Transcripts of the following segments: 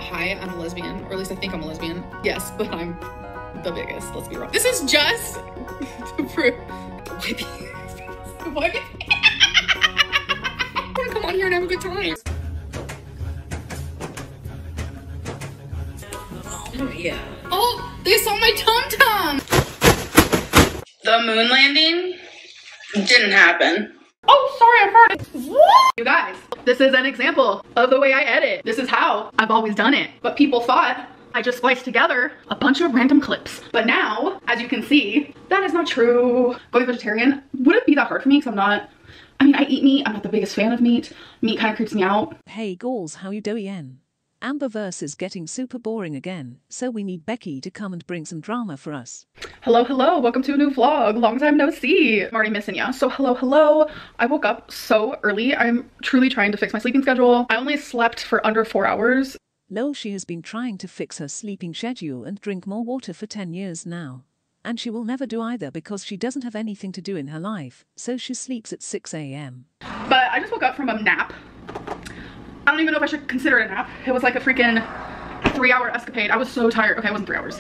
Hi, I'm a lesbian, or at least I think I'm a lesbian. Yes, but I'm the biggest, let's be real. This is just to prove. What? I wanna come on here and have a good time. Oh yeah. Oh, they saw my tum-tum! The moon landing didn't happen. Oh, sorry, I farted. What? You guys, this is an example of the way I edit. This is how I've always done it. But people thought I just spliced together a bunch of random clips. But now, as you can see, that is not true. Going vegetarian wouldn't be that hard for me because I eat meat. I'm not the biggest fan of meat. Meat kind of creeps me out. Hey Gauls, how you doing? Amberverse is getting super boring again, so we need Becky to come and bring some drama for us. Hello, hello, welcome to a new vlog. Long time no see. I'm already missing ya. So hello. I woke up so early. I'm truly trying to fix my sleeping schedule. I only slept for under 4 hours. Lol, she has been trying to fix her sleeping schedule and drink more water for 10 years now. And she will never do either because she doesn't have anything to do in her life, so she sleeps at 6 AM. But I just woke up from a nap. I don't even know if I should consider it a nap. It was like a freaking 3-hour escapade. I was so tired. Okay, it wasn't 3 hours.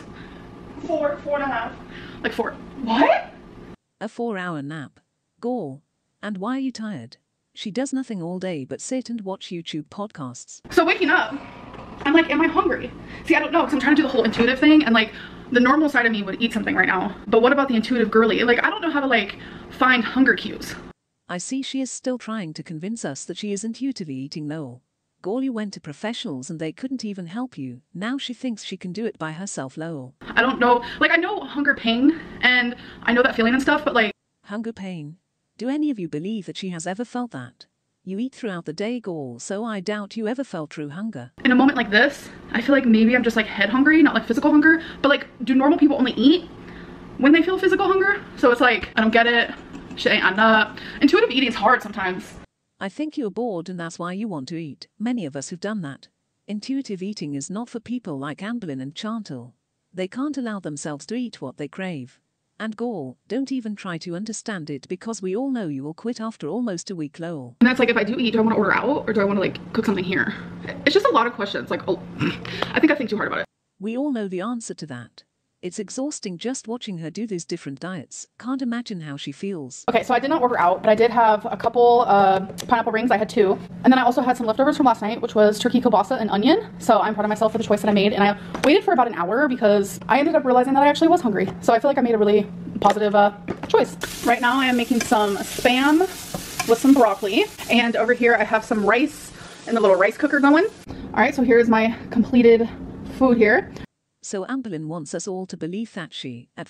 4.5. Like 4. What? A 4-hour nap. Gaul. And why are you tired? She does nothing all day but sit and watch YouTube podcasts. So waking up, I'm like, am I hungry? See, I don't know because I'm trying to do the whole intuitive thing and like the normal side of me would eat something right now. But what about the intuitive girly? Like, I don't know how to like find hunger cues. I see she is still trying to convince us that she is intuitively eating lol. Gaul, you went to professionals and they couldn't even help you. Now she thinks she can do it by herself lol. I don't know. Like, I know hunger pain and I know that feeling and stuff, but like... Hunger pain? Do any of you believe that she has ever felt that? You eat throughout the day, Gaul, so I doubt you ever felt true hunger. In a moment like this, I feel like maybe I'm just like head hungry, not like physical hunger. But like, do normal people only eat when they feel physical hunger? So it's like, I don't get it. Shit ain't adding up. Intuitive eating is hard sometimes. I think you're bored and that's why you want to eat. Many of us have done that. Intuitive eating is not for people like Amberlynn and Chantal. They can't allow themselves to eat what they crave. And Gaul, don't even try to understand it because we all know you will quit after almost a week lol. And that's like, if I do eat, do I want to order out or do I want to like cook something here? It's just a lot of questions. Like, oh, I think too hard about it. We all know the answer to that. It's exhausting just watching her do these different diets. Can't imagine how she feels. Okay, so I did not order out, but I did have a couple pineapple rings. I had 2. And then I also had some leftovers from last night, which was turkey kielbasa and onion. So I'm proud of myself for the choice that I made. And I waited for about an hour because I ended up realizing that I actually was hungry. So I feel like I made a really positive choice. Right now I am making some Spam with some broccoli. And over here I have some rice in the little rice cooker going. All right, so here's my completed food here. So Amberlynn wants us all to believe that she, at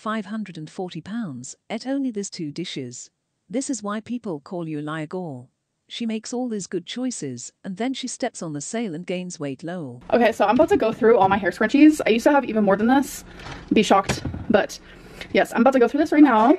540 pounds, ate only these 2 dishes. This is why people call you a liar Gaul. She makes all these good choices, and then she steps on the sale and gains weight lol. Okay, so I'm about to go through all my hair scrunchies. I used to have even more than this. Be shocked, but yes, I'm about to go through this right now.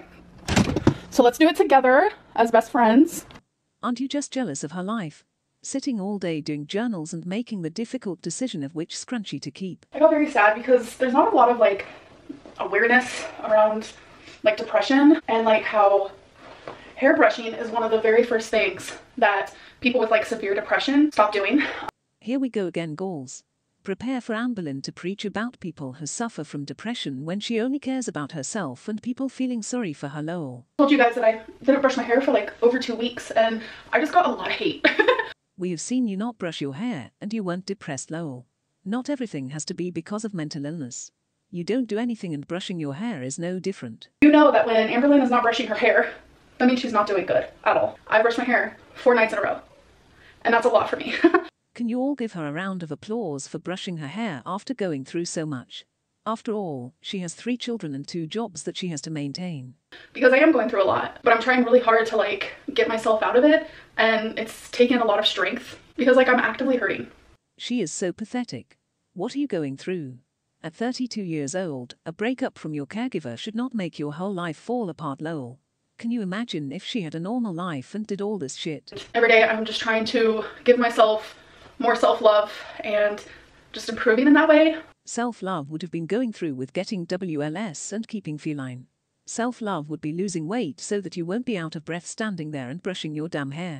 So let's do it together as best friends. Aren't you just jealous of her life? Sitting all day doing journals and making the difficult decision of which scrunchie to keep. I got very sad because there's not a lot of like awareness around like depression and like how hairbrushing is one of the very first things that people with like severe depression stop doing. Here we go again, Gauls. Prepare for Amberlynn to preach about people who suffer from depression when she only cares about herself and people feeling sorry for her lol. I told you guys that I didn't brush my hair for like over 2 weeks and I just got a lot of hate. We have seen you not brush your hair and you weren't depressed lol. Not everything has to be because of mental illness. You don't do anything and brushing your hair is no different. You know that when Amberlynn is not brushing her hair, that means she's not doing good at all. I brush my hair 4 nights in a row and that's a lot for me. Can you all give her a round of applause for brushing her hair after going through so much? After all, she has 3 children and 2 jobs that she has to maintain. Because I am going through a lot, but I'm trying really hard to like get myself out of it and it's taken a lot of strength because like I'm actively hurting. She is so pathetic. What are you going through? At 32 years old, a breakup from your caregiver should not make your whole life fall apart lol. Can you imagine if she had a normal life and did all this shit? Every day I'm just trying to give myself more self-love and just improving in that way. Self-love would have been going through with getting WLS and keeping feline. Self-love would be losing weight so that you won't be out of breath standing there and brushing your damn hair.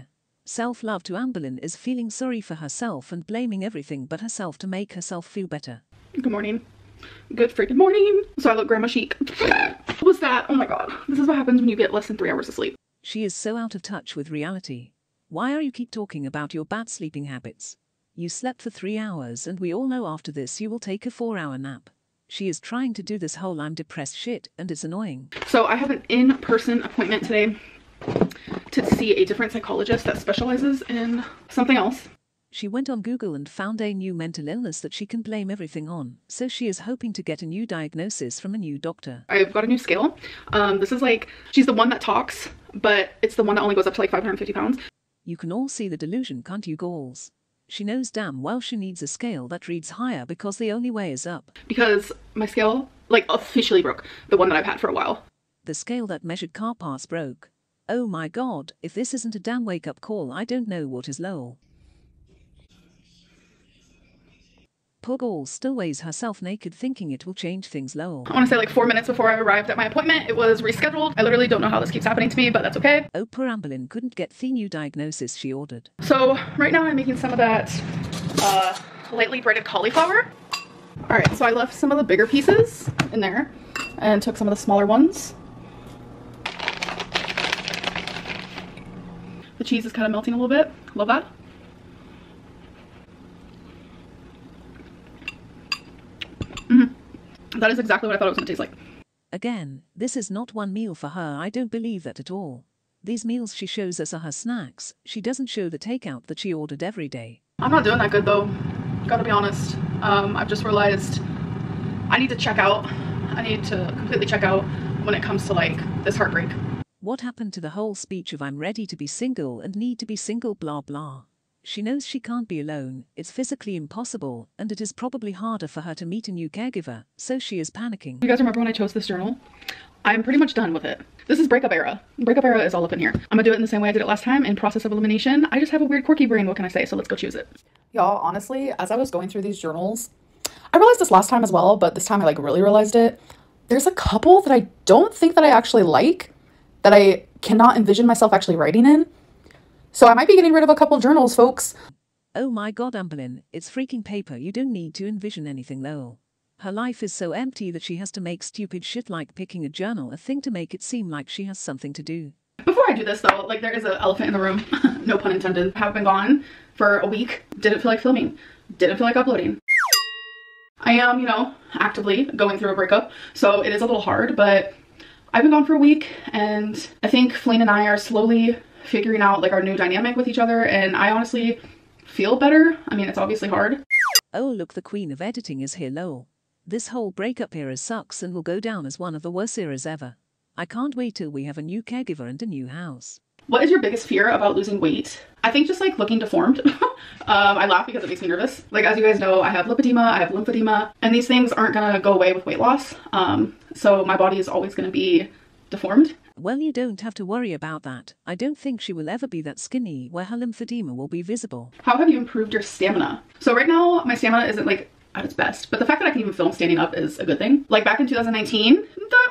Self-love to Amberlynn is feeling sorry for herself and blaming everything but herself to make herself feel better. Good morning. Good freaking morning. So I look grandma chic. What was that? Oh my god. This is what happens when you get less than 3 hours of sleep. She is so out of touch with reality. Why are you keep talking about your bad sleeping habits? You slept for 3 hours and we all know after this you will take a 4-hour nap. She is trying to do this whole I'm depressed shit and it's annoying. So I have an in-person appointment today to see a different psychologist that specializes in something else. She went on Google and found a new mental illness that she can blame everything on, so she is hoping to get a new diagnosis from a new doctor. I've got a new scale. This is like, she's the one that talks, but it's the one that only goes up to like 550 pounds. You can all see the delusion, can't you, Galls? She knows damn well she needs a scale that reads higher because the only way is up. Because my scale, like, officially broke. The one that I've had for a while. The scale that measured car parts broke. Oh my god, if this isn't a damn wake-up call, I don't know what is, lol. Poor Galls still weighs herself naked thinking it will change things, lol. I want to say like 4 minutes before I arrived at my appointment, it was rescheduled. I literally don't know how this keeps happening to me, but that's okay. Oh, poor Amberlynn couldn't get the new diagnosis she ordered. So right now I'm making some of that lightly breaded cauliflower. All right, so I left some of the bigger pieces in there and took some of the smaller ones. The cheese is kind of melting a little bit. Love that. That is exactly what I thought it was going to taste like. Again, this is not one meal for her. I don't believe that at all. These meals she shows us are her snacks. She doesn't show the takeout that she ordered every day. I'm not doing that good though. Gotta be honest. I've just realized I need to check out. I need to completely check out when it comes to like this heartbreak. What happened to the whole speech of I'm ready to be single and need to be single blah blah? She knows she can't be alone, it's physically impossible, and it is probably harder for her to meet a new caregiver, so she is panicking. You guys remember when I chose this journal? I'm pretty much done with it. This is breakup era. Breakup era is all up in here. I'm gonna do it in the same way I did it last time, in process of elimination. I just have a weird quirky brain, what can I say? So let's go choose it. Y'all, honestly, as I was going through these journals, I realized this last time as well, but this time I like really realized it. There's a couple that I don't think that I actually like, that I cannot envision myself actually writing in. So I might be getting rid of a couple journals, folks. Oh my god, Amberlynn, it's freaking paper. You don't need to envision anything, lol. Her life is so empty that she has to make stupid shit like picking a journal a thing to make it seem like she has something to do. Before I do this though, like there is an elephant in the room, no pun intended. Have been gone for a week, didn't feel like filming, didn't feel like uploading. I am, you know, actively going through a breakup, so it is a little hard, but I've been gone for a week and I think Feline and I are slowly figuring out like our new dynamic with each other, and I honestly feel better. I mean, it's obviously hard. Oh look, the queen of editing is here, lol. This whole breakup era sucks and will go down as one of the worst eras ever. I can't wait till we have a new caregiver and a new house. What is your biggest fear about losing weight? I think just like looking deformed. I laugh because it makes me nervous. Like, as you guys know, I have lipedema, I have lymphedema, and these things aren't gonna go away with weight loss. So my body is always gonna be deformed. Well, you don't have to worry about that. I don't think she will ever be that skinny where her lymphedema will be visible. How have you improved your stamina? So right now, my stamina isn't like at its best, but the fact that I can even film standing up is a good thing. Like back in 2019,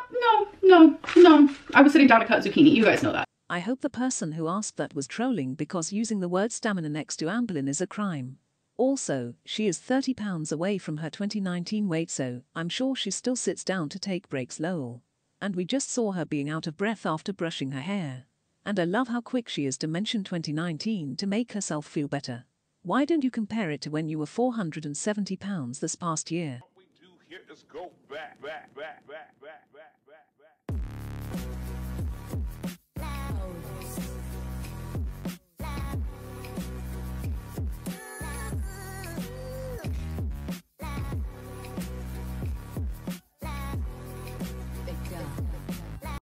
no. I was sitting down to cut zucchini, you guys know that. I hope the person who asked that was trolling, because using the word stamina next to Amberlynn is a crime. Also, she is 30 pounds away from her 2019 weight, so I'm sure she still sits down to take breaks, lol. And we just saw her being out of breath after brushing her hair. And I love how quick she is to mention 2019 to make herself feel better. Why don't you compare it to when you were 470 pounds this past year? What we do here is go back.